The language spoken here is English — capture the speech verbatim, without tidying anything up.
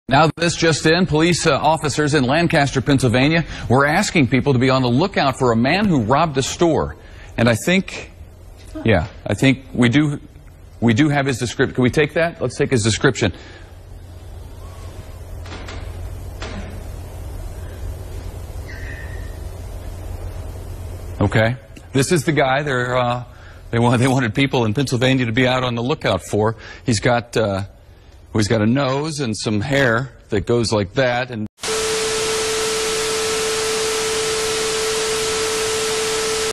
Now this just in, police uh, officers in Lancaster, Pennsylvania were asking people to be on the lookout for a man who robbed a store. And I think, yeah, I think we do, we do have his description. Can we take that? Let's take his description. Okay. This is the guy they're, uh, they, want, they wanted people in Pennsylvania to be out on the lookout for. He's got, uh, he's got a nose and some hair that goes like that. And